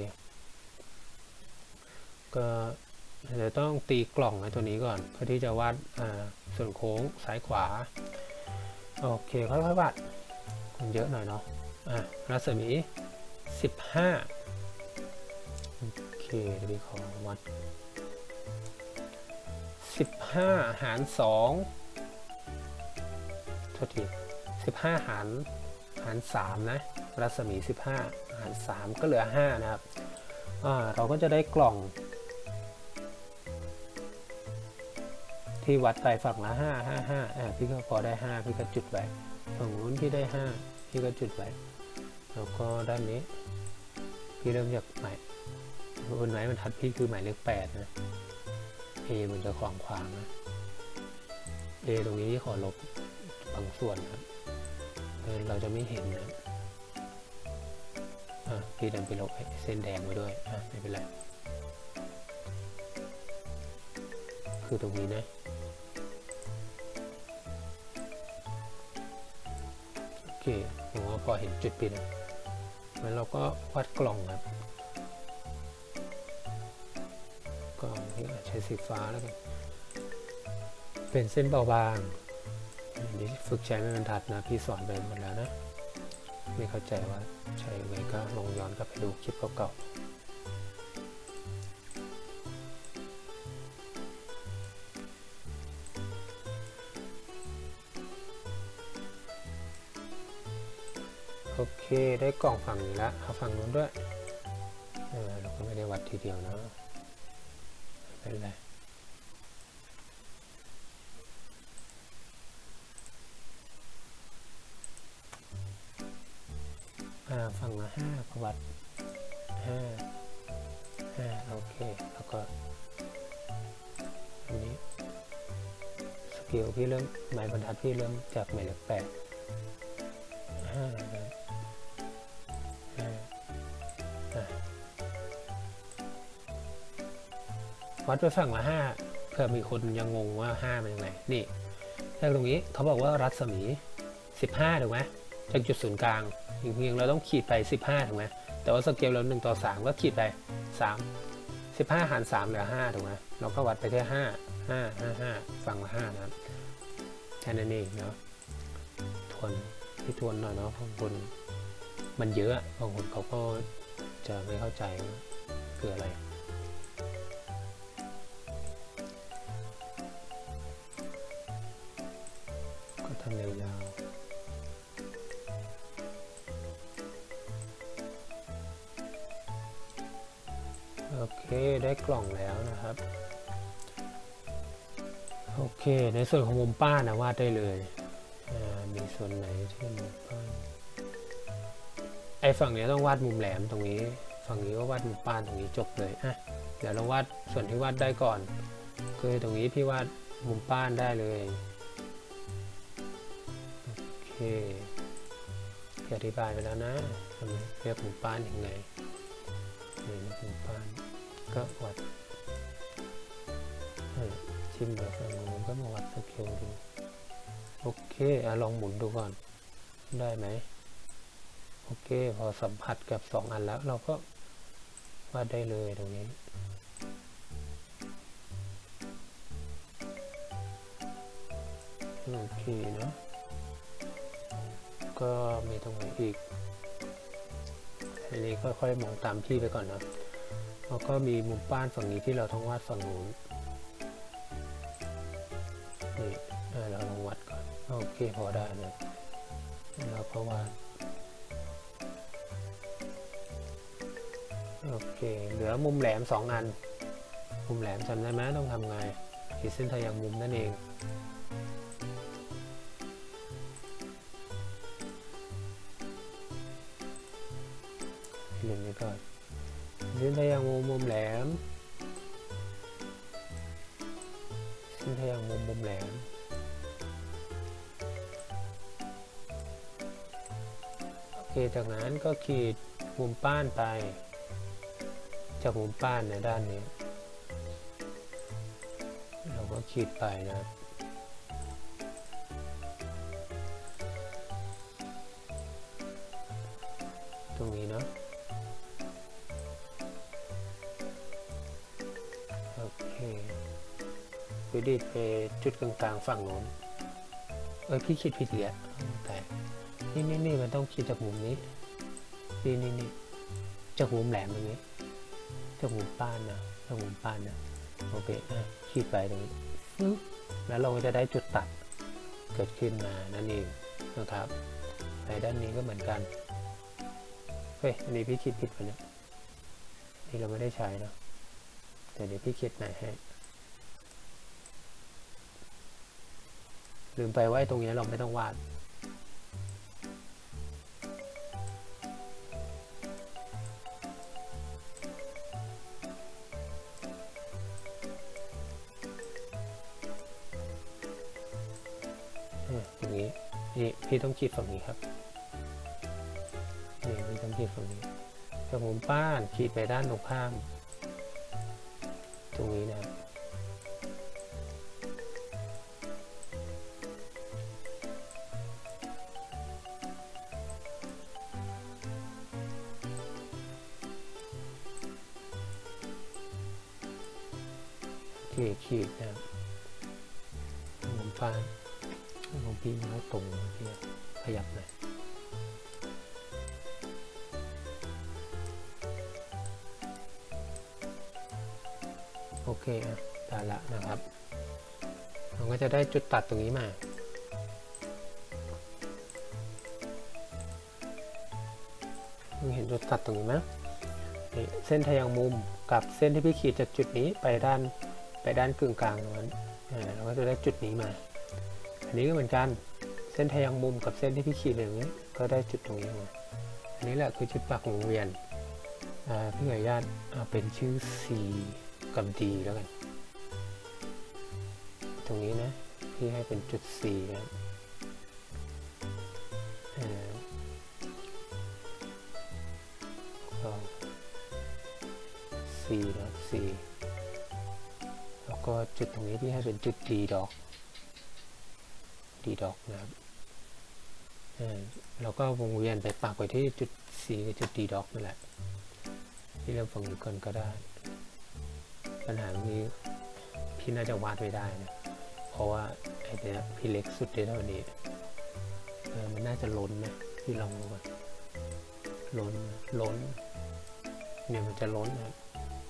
ก็เดี๋ยวต้องตีกล่องไอ้ตัวนี้ก่อนเพื่อที่จะวาดส่วนโค้งซ้ายขวาโอเคค่อยๆวาดมันเยอะหน่อยเนาะรัศมี15โอเคเดี๋ยวพี่ขอวัด15หาร2โทษที15หาร3นะรัศมี15หาร3ก็เหลือ5นะครับเราก็จะได้กล่องที่วัดไปฝั่งละ5พี่ก็พอได้5พี่ก็จุดไว้ฝั่งนู้นพี่ได้5พี่ก็จุดไว้แล้วก็ด้านนี้พี่เริ่มจากหมายบนไม้บรรทัดพี่คือหมายเลข8นะ A มันจะขวางนะ A ตรงนี้ขอลบบางส่วนครับเราจะไม่เห็นนะพี่ดันไปลบเส้นแดงไว้ด้วยไม่เป็นไรคือตรงนี้นะผมว่าพอเห็นจุดผิดนะแล้วเราก็วาดกล่องครับกล่องที่ใช้สีฟ้าแล้วกันเป็นเส้นเบาบางนี่ฝึกใช้ไม่บรรทัดนะพี่สอนไปหมดแล้วนะไม่เข้าใจว่าใช้ยังไงก็ลองย้อนกลับไปดูคลิปเก่าๆโอเคได้กล่องฝั่งนี้แล้วเอาฝั่งนู้นด้วยเราก็ไม่ได้วัดทีเดียวนะไม่เป็นไรฝั่งละ5ประวัติ5โอเคแล้วก็อันนี้สเกลพี่เริ่มหมายบรรทัดพี่เริ่มจากหมายเลข8 5นะวัดไปฝั่งละ5เพื่อมีคนยังงงว่า5เป็นยังไงนี่จากตรงนี้เขาบอกว่ารัศมี15ถูกไหมจากจุดศูนย์กลางจริงๆเราต้องขีดไป15ถูกไหมแต่ว่าสเกลเรา1:3ก็ขีดไป3 15หาร3เหลือ5ถูกไหมเราก็วัดไปแค่5ฝั่งละ5นะครับแค่นั้นเองเนาะทวนหน่อยเนาะบางคนมันเยอะบางคนเขาก็จะไม่เข้าใจว่าคืออะไรก็ทำยาวโอเคได้กล่องแล้วนะครับโอเคในส่วนของมุมป้านนะวาดได้เลยมีส่วนไหนที่มุมป้านไอ้ฝั่งนี้ต้องวาดมุมแหลมตรงนี้ฝั่งนี้ก็วาดมุมป้านตรงนี้จบเลยเดี๋ยวเราวาดส่วนที่วาดได้ก่อนคือตรงนี้พี่วาดมุมป้านได้เลยโอเคอธิบายไปแล้วนะเรียกมุมป้านยังไงนี่มุมป้านก็วัดชิมแบบนู้นก็มาวัดสเกลดูโอเคลองหมุนดูก่อนได้ไหมโอเคพอสัมผัสกับ2อันแล้วเราก็วาดได้เลยตรงนี้โอเคเนาะก็มีตรงไหนอีกอันนี้ค่อยๆมองตามที่ไปก่อนนะแล้วก็มีมุมป้านฝั่งนี้ที่เราต้องวาดฝั่งนู้นนี่เราลองวัดก่อนโอเคพอได้นะแล้วก็วาดโอเคเหลือมุมแหลม2อันมุมแหลมจำได้ไหมต้องทำไงขีดเส้นทางมุมนั่นเองเรียนไปก่อนเส้นทางมุมแหลมเส้นทางมุมแหลมโอเคจากนั้นก็ขีดมุมป้านไปจากมุมป้านในด้านนี้เราก็ขีดไปนะตรงนี้เนาะโอเควิดีไปจุดกลางๆฝั่งโน้นพี่คิดผิดเลยแต่นี่มันต้องขีดจากมุมนี้นี่จากมุมแหลมตรงนี้จากมุมป้านนะจากมุมป้านนะโอเคขีดไปตรงนี้แล้วเราก็จะได้จุดตัดเกิดขึ้นมานั่นเองนะครับในด้านนี้ก็เหมือนกันอันนี้พี่คิดผิดไปเนี่ยนี่เราไม่ได้ใช้นะแต่เดี๋ยวพี่คิดไหนให้ลืมไปว่าตรงนี้เราไม่ต้องวาดตรงนี้นี่พี่ต้องขีดฝั่งนี้ครับนี่พี่ต้องขีดฝั่งนี้จากมุมป้านขีดไปด้านตรงข้ามตรงนี้นะขีดนะครับผมป้ายของพี่น้อยตรงพี่ขยับหน่อยโอเคได้ละนะครับเราก็จะได้จุดตัดตรงนี้มาเห็นจุดตัดตรงนี้ไหมเส้นทะแยงมุมกับเส้นที่พี่ขีดจากจุดนี้ไปด้านกึ่งกลางตรงนั้นเราก็จะได้จุดนี้มาอันนี้ก็เหมือนกันเส้นทะแยงมุมกับเส้นที่พี่ขีดอย่างนี้ก็ได้จุดตรงนี้มาอันนี้แหละคือจุดปากวงเวียนพี่ขออนุญาตเอาเป็นชื่อ C กับ D แล้วกันตรงนี้นะพี่ให้เป็นจุด C นะC นะ C แล้วก็จุดตรงนี้พี่ให้เป็นจุด D ดอกนะครับแล้วก็วงเวียนไปปักไว้ที่จุด C กับจุด D ดอกนั่นแหละที่เริ่มฝั่งนี้ก่อนก็ได้ปัญหานี้พี่น่าจะวาดไม่ได้นะเพราะว่าไอ้เนี่ยพี่เล็กสุดได้เท่านี้มันน่าจะล้นนะพี่ลองดูก่อนล้นเนี่ยมันจะล้นนะ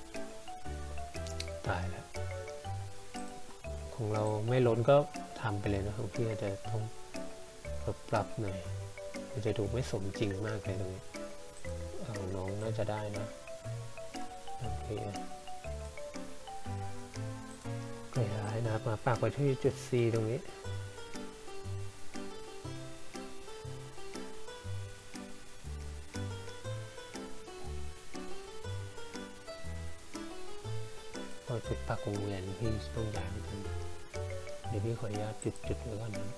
ตายแล้วของเราไม่ล้นก็ทำไปเลยนะของพี่อาจจะต้องปรับหน่อยมันจะดูไม่สมจริงมากเลยตรงนี้ของน้องน่าจะได้นะโอเคก็ย้ายนะครับมาปักไว้ที่จุด C ตรงนี้จุดปักวงเวียนพี่ต้องย้ายไปตรงนี้เดี๋ยวพี่ขออนุญาตจุดไว้ก่อนนะ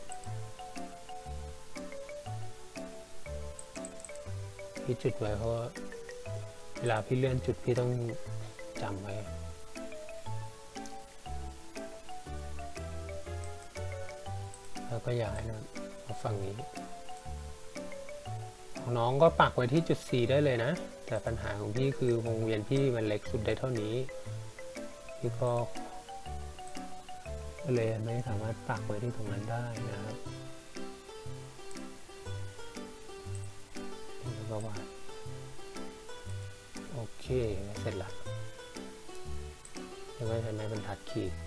พี่จุดไว้เพราะเวลาพี่เลื่อนจุดพี่ต้องจำไว้แล้วก็ย้ายนะมาฝั่งนี้ของน้องก็ปักไว้ที่จุด C ได้เลยนะแต่ปัญหาของพี่คือวงเวียนพี่มันเล็กสุดได้เท่านี้พี่ก็เลยไม่สามารถปักไว้ที่ตรงนั้นได้นะครับแล้วก็วาดโอเคเสร็จละแล้วก็ใช้ไม้บรรทัดขีด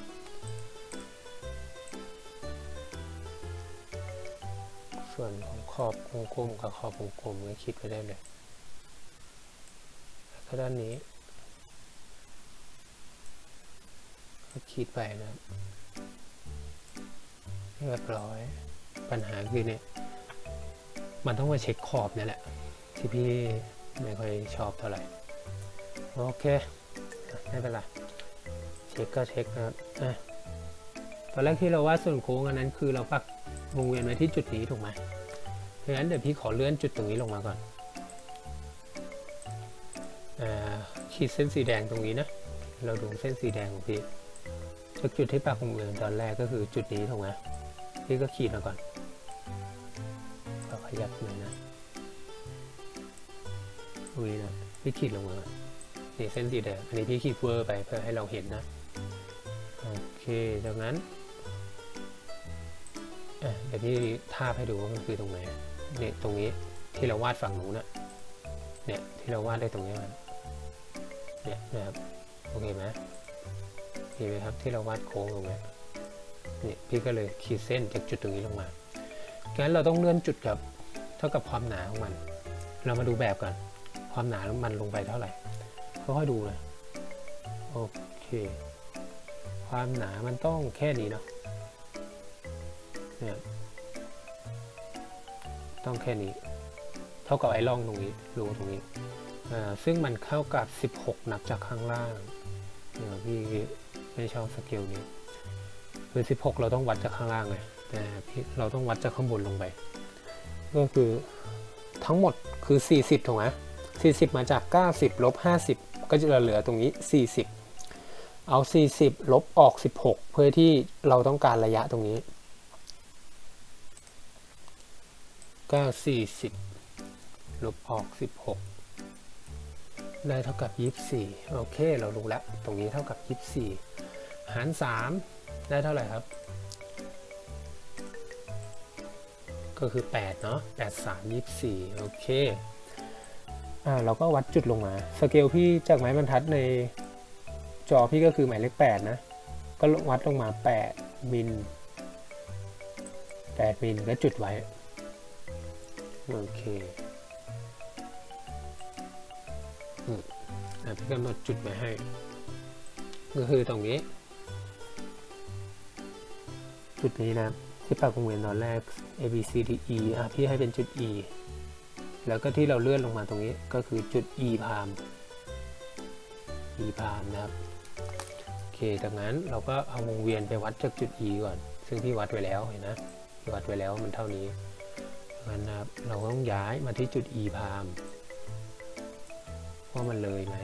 ส่วนของขอบวงกลมกับขอบวงกลมก็คิดไปได้เลยแล้วก็ด้านนี้ขีดไปนะเรียบร้อยปัญหาคือเนี่ยมันต้องมาเช็คขอบนี่แหละที่พี่ไม่ค่อยชอบเท่าไหร่โอเคไม่เป็นไรเช็คก็เช็คนะครับตอนแรกที่เราวาดส่วนโค้งอันนั้นคือเราปักวงเวียนไว้ที่จุดนี้ถูกไหมเพราะฉะนั้นเดี๋ยวพี่ขอเลื่อนจุดตรงนี้ลงมาก่อนขีดเส้นสีแดงตรงนี้นะเราดูเส้นสีแดงของพี่จุดที่ปักวงเวียนตอนแรกก็คือจุดนี้ถูกไหมพี่ก็ขีดมาก่อนก็ขยับเลยนะวีนะพี่ขีดลงมานี่เส้นสีแดงอันนี้พี่ขีดเวอร์ไปเพื่อให้เราเห็นนะโอเคจากนั้นเดี๋ยวพี่ทาบให้ดูว่ามันคือตรงไหนเนี่ยตรงนี้ที่เราวาดฝั่งนู้นนะเนี่ยที่เราวาดได้ตรงนี้มันเนี่ยนะครับโอเคไหมเห็นไหมครับที่เราวาดโค้งลงไปนี่พี่ก็เลยขีดเส้นจากจุดตรงนี้ลงมางั้นเราต้องเลื่อนจุดกับเท่ากับความหนาของมันเรามาดูแบบกันความหนาของมันลงไปเท่าไหร่ค่อยๆดูนะโอเคความหนามันต้องแค่นี้เนาะเนี่ยต้องแค่นี้เท่ากับไอ้ร่องตรงนี้รูตรงนี้ซึ่งมันเข้ากับ16นับจากข้างล่างเนี่ยพี่ไม่ชอบสเกลนี้คือ16เราต้องวัดจากข้างล่างไงแต่เราต้องวัดจากข้างบนลงไปก็คือทั้งหมดคือ40ถูกไหม40มาจาก90ลบ50ก็จะเหลือตรงนี้40เอา40ลบออก16เพื่อที่เราต้องการระยะตรงนี้ก็40ลบออก16ได้เท่ากับ24โอเคเรารู้แล้วตรงนี้เท่ากับ24 หาร3ได้เท่าไหร่ครับก็คือ8เนาะ8 3 24โอเคเราก็วัดจุดลงมาสเกลพี่จากไม้บรรทัดในจอพี่ก็คือหมายเลข8นะก็วัดลงมา8มิลก็จุดไว้โอเคพี่กำหนดจุดไว้ให้ก็คือตรงนี้จุดนี้นะที่ปากวงเวียนตอนแรก A B C D E พี่ให้เป็นจุด E แล้วก็ที่เราเลื่อนลงมาตรงนี้ก็คือจุด E พามนะครับโอเคจากนั้นเราก็เอาวงเวียนไปวัดจากจุด E ก่อนซึ่งพี่วัดไว้แล้วเห็นนะพี่วัดไว้แล้วมันเท่านี้งั้นนะครับเราต้องย้ายมาที่จุด E พามว่ามันเลยไหม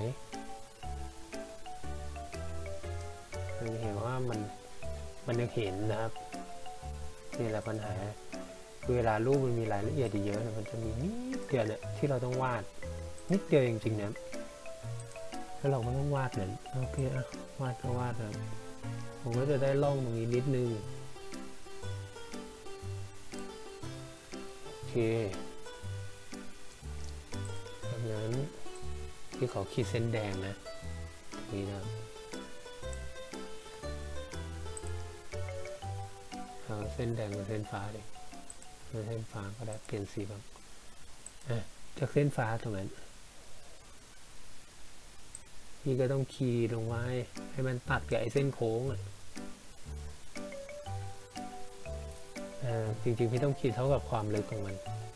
เห็นว่ามันยังเห็นนะครับนี่แหละปัญหาเวลารูปมันมีรายละเอียดเยอะนะมันจะมีนิดเดียวเนี่ยที่เราต้องวาดนิดเดียวจริงๆนะแล้วเราก็ต้องวาดเหมือนโอเควาดก็วาดนะผมก็จะได้ร่องตรงนี้นิดนึงโอเคดังนั้นที่ขอขีดเส้นแดงนะตรงนี้นะครับเส้นแดงกับเส้นฟ้าเลยเส้นฟ้าก็ได้เปลี่ยนสีบ้างจากเส้นฟ้าตรงนั้นพี่ก็ต้องคีย์ลงไว้ให้มันตัดกับไอ้เส้นโค้งจริงๆพี่ต้องคีย์เท่ากับความลึกของมัน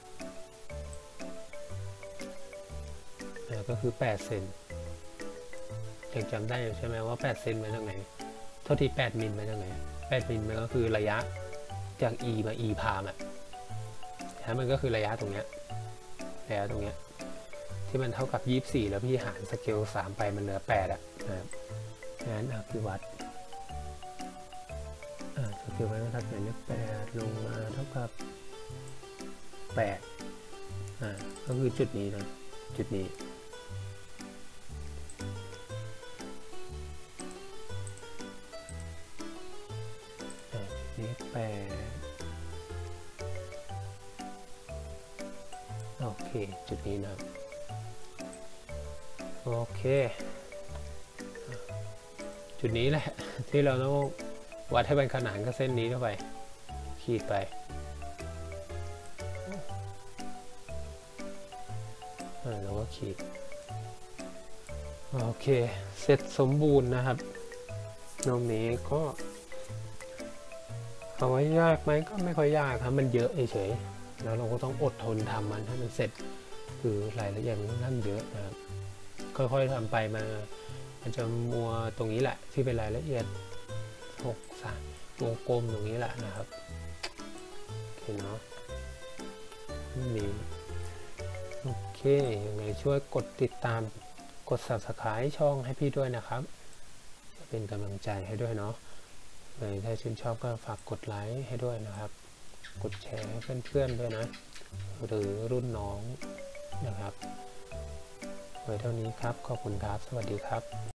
ก็คือ8 เซนยังจำได้ใช่ไหมว่า8 เซนมาจากไหนเท่าที่8 มิลมาจากไหน8 มิลมันก็คือระยะจาก E มา E พามมันก็คือระยะตรงเนี้ยที่มันเท่ากับ24แล้วพี่หารสเกล3ไปมันเหลือ8นะครับงั้นพี่วัดสเกลไว้บรรทัดหมายเลข8ลงมาเท่ากับ8ก็คือจุดนี้นะจุดนี้เลข8โอเคจุดนี้นะโอเคจุดนี้แหละที่เราต้องวัดให้เป็นขนานกับเส้นนี้เข้าไปขีดไปแล้วก็ขีดโอเคเสร็จสมบูรณ์นะครับตรงนี้ก็เอาไว้ยากไหมก็ไม่ค่อยยากครับมันเยอะเฉยๆแล้วเราก็ต้องอดทนทำมันให้มันเสร็จคือรายละเอียดมันค่อนข้างเยอะนะครับค่อยๆทำไปมันจะมัวตรงนี้แหละที่เป็นรายละเอียดวงกลมตรงนี้แหละนะครับโอเคเนาะนี่โอเคยังไงช่วยกดติดตามกด Subscribe ช่องให้พี่ด้วยนะครับเป็นกำลังใจให้ด้วยเนาะถ้าชื่นชอบก็ฝากกดไลค์ให้ด้วยนะครับกดแชร์ให้เพื่อนๆด้วยนะหรือรุ่นน้องนะครับไว้เท่านี้ครับขอบคุณครับสวัสดีครับ